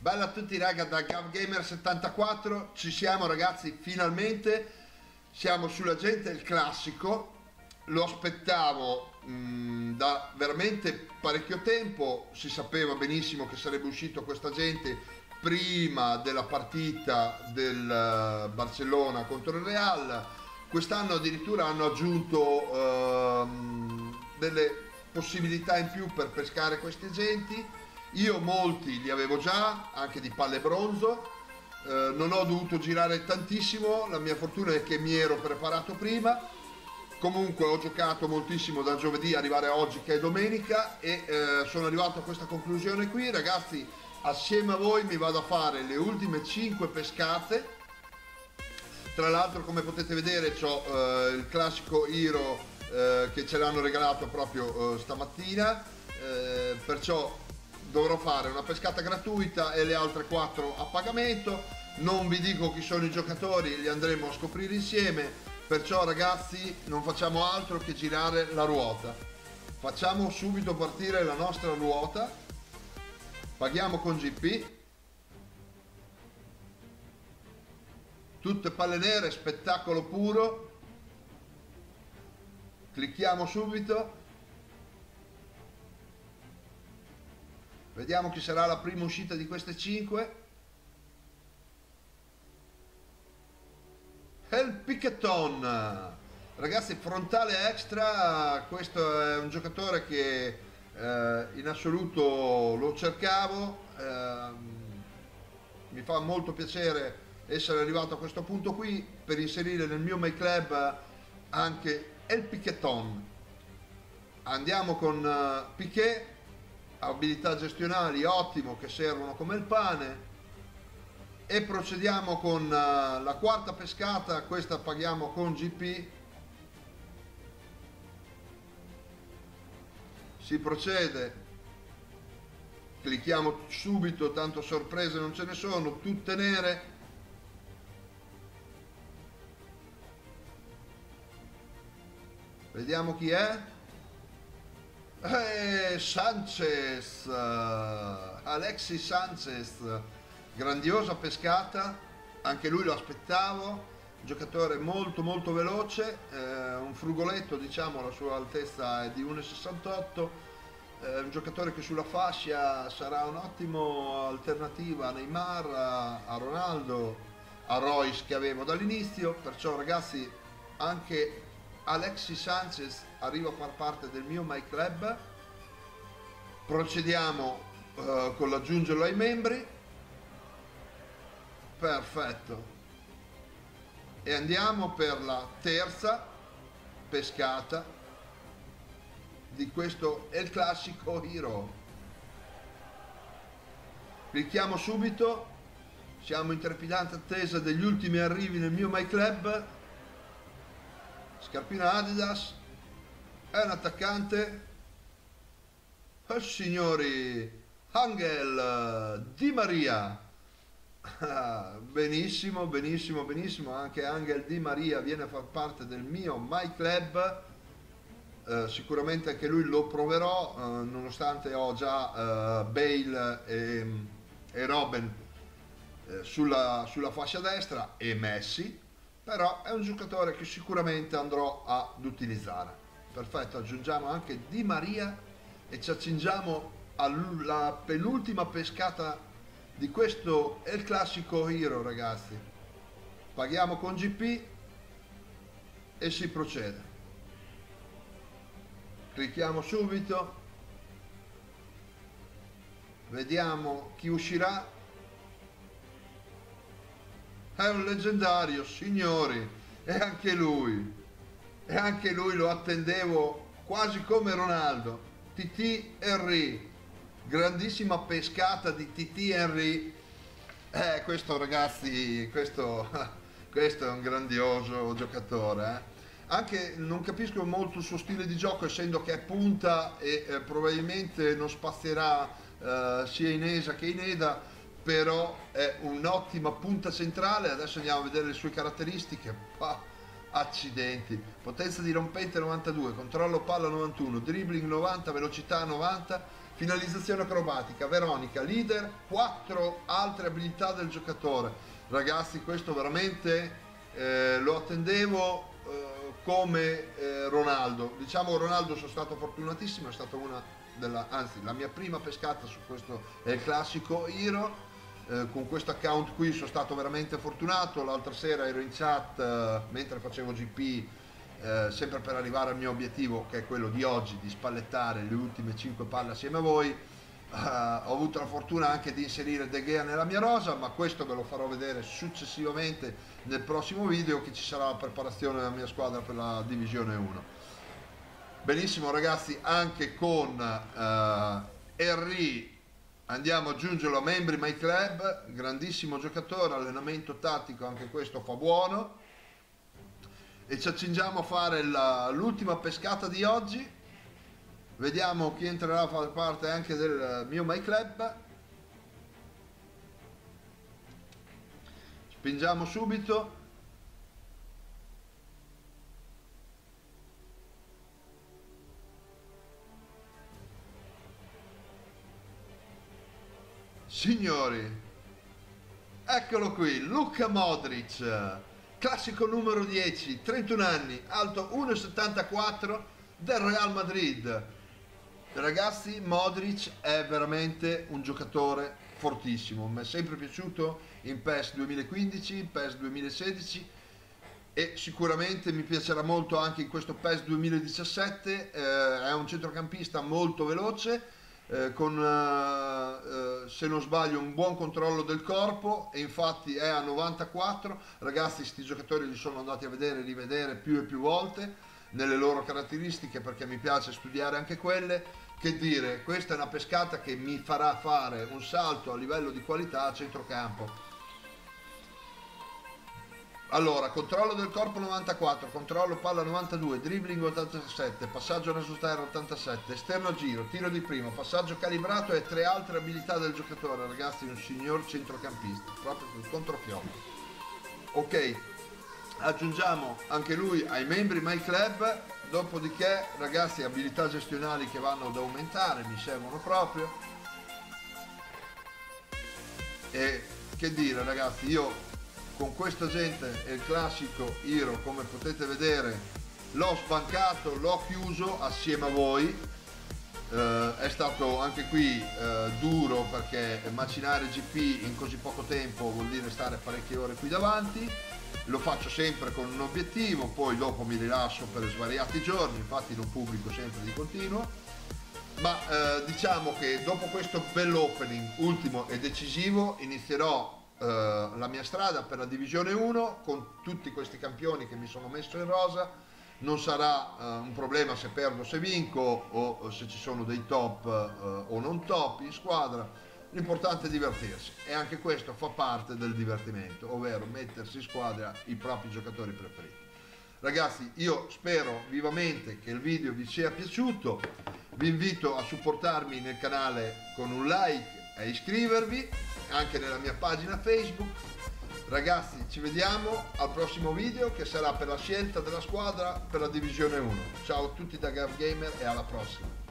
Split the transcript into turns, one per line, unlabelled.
Bella a tutti raga, da GavGamer74 ci siamo ragazzi, finalmente siamo sulla gente il classico. Lo aspettavo da veramente parecchio tempo, si sapeva benissimo che sarebbe uscito questa gente prima della partita del Barcellona contro il Real. Quest'anno addirittura hanno aggiunto delle possibilità in più per pescare questi agenti. Io molti li avevo già, anche di palle bronzo, non ho dovuto girare tantissimo, la mia fortuna è che mi ero preparato prima. Comunque ho giocato moltissimo da giovedì arrivare a oggi che è domenica e sono arrivato a questa conclusione qui ragazzi. Assieme a voi mi vado a fare le ultime 5 pescate. Tra l'altro, come potete vedere, c'ho il classico Hero che ce l'hanno regalato proprio stamattina, perciò dovrò fare una pescata gratuita e le altre 4 a pagamento. Non vi dico chi sono i giocatori, li andremo a scoprire insieme, perciò ragazzi non facciamo altro che girare la ruota. Facciamo subito partire la nostra ruota, paghiamo con GP, tutte palle nere, spettacolo puro, clicchiamo subito. Vediamo chi sarà la prima uscita di queste 5. El Piqueton, ragazzi, frontale extra. Questo è un giocatore che in assoluto lo cercavo, mi fa molto piacere essere arrivato a questo punto qui per inserire nel mio My Club anche El Piqueton. Andiamo con Piquet. Abilità gestionali ottimo, che servono come il pane, e procediamo con la quarta pescata. Questa paghiamo con GP, si procede, clicchiamo subito, tanto sorprese non ce ne sono, tutte nere. Vediamo chi è. Sanchez, Alexis Sanchez, grandiosa pescata, anche lui lo aspettavo, giocatore molto veloce, un frugoletto, diciamo, la sua altezza è di 1,68, un giocatore che sulla fascia sarà un'ottima alternativa a Neymar, a Ronaldo, a Royce che avevo dall'inizio, perciò ragazzi anche Alexis Sanchez arriva a far parte del mio My Club. Procediamo con l'aggiungerlo ai membri. Perfetto. E andiamo per la terza pescata di questo El Classico Hero. Clicchiamo subito. Siamo in trepidante attesa degli ultimi arrivi nel mio My Club. Scarpina Adidas, è un attaccante, signori, Angel Di Maria. Benissimo, anche Angel Di Maria viene a far parte del mio My Club. Sicuramente anche lui lo proverò, nonostante ho già Bale e Robben sulla fascia destra e Messi. Però è un giocatore che sicuramente andrò ad utilizzare. Perfetto, aggiungiamo anche Di Maria e ci accingiamo alla penultima pescata di questo El Classico Hero ragazzi. Paghiamo con GP e si procede. Clicchiamo subito, vediamo chi uscirà. È un leggendario, signori, e anche lui lo attendevo quasi come Ronaldo. Thierry Henry, grandissima pescata di Thierry Henry. Questo ragazzi, questo è un grandioso giocatore. Anche non capisco molto il suo stile di gioco, essendo che è punta e probabilmente non spazierà sia in ESA che in EDA, però è un'ottima punta centrale. Adesso andiamo a vedere le sue caratteristiche. accidenti, potenza dirompente 92, controllo palla 91, dribbling 90, velocità 90, finalizzazione acrobatica, Veronica, leader, 4 altre abilità del giocatore. Ragazzi, questo veramente lo attendevo come Ronaldo. Diciamo Ronaldo sono stato fortunatissimo, è stata anzi la mia prima pescata su questo è il classico Hero. Con questo account qui sono stato veramente fortunato. L'altra sera ero in chat mentre facevo GP, sempre per arrivare al mio obiettivo, che è quello di oggi, di spallettare le ultime 5 palle assieme a voi. Ho avuto la fortuna anche di inserire De Gea nella mia rosa, ma questo ve lo farò vedere successivamente nel prossimo video, che ci sarà la preparazione della mia squadra per la divisione 1. Benissimo ragazzi, anche con Henry andiamo ad aggiungerlo a membri My Club, grandissimo giocatore, allenamento tattico, anche questo fa buono. E ci accingiamo a fare l'ultima pescata di oggi. Vediamo chi entrerà a fare parte anche del mio My Club. Spingiamo subito. Signori, eccolo qui, Luka Modric, classico numero 10, 31 anni, alto 1,74 del Real Madrid. Ragazzi, Modric è veramente un giocatore fortissimo, mi è sempre piaciuto in PES 2015, in PES 2016 e sicuramente mi piacerà molto anche in questo PES 2017. È un centrocampista molto veloce, con se non sbaglio un buon controllo del corpo, e infatti è a 94. Ragazzi, questi giocatori li sono andati a vedere e rivedere più e più volte nelle loro caratteristiche, perché mi piace studiare anche quelle. Che dire, questa è una pescata che mi farà fare un salto a livello di qualità a centrocampo. Allora, controllo del corpo 94, controllo palla 92, dribbling 87, passaggio raso terra 87, esterno giro, tiro di primo, passaggio calibrato e 3 altre abilità del giocatore. Ragazzi, un signor centrocampista, proprio sul controfiocco. Ok, aggiungiamo anche lui ai membri My Club. Dopodiché, ragazzi, abilità gestionali che vanno ad aumentare, mi servono proprio. E che dire ragazzi, io con questa gente e il classico Hero, come potete vedere, l'ho sbancato, l'ho chiuso assieme a voi. È stato anche qui duro, perché macinare GP in così poco tempo vuol dire stare parecchie ore qui davanti. Lo faccio sempre con un obiettivo, poi dopo mi rilascio per svariati giorni, infatti non pubblico sempre di continuo. Ma diciamo che dopo questo bell'opening ultimo e decisivo inizierò la mia strada per la divisione 1 con tutti questi campioni che mi sono messo in rosa. Non sarà un problema se perdo, se vinco, o se ci sono dei top o non top in squadra. L'importante è divertirsi, e anche questo fa parte del divertimento, ovvero mettersi in squadra i propri giocatori preferiti. Ragazzi, io spero vivamente che il video vi sia piaciuto. Vi invito a supportarmi nel canale con un like e iscrivervi anche nella mia pagina Facebook. Ragazzi, ci vediamo al prossimo video, che sarà per la scelta della squadra per la divisione 1. Ciao a tutti da GavGamer e alla prossima.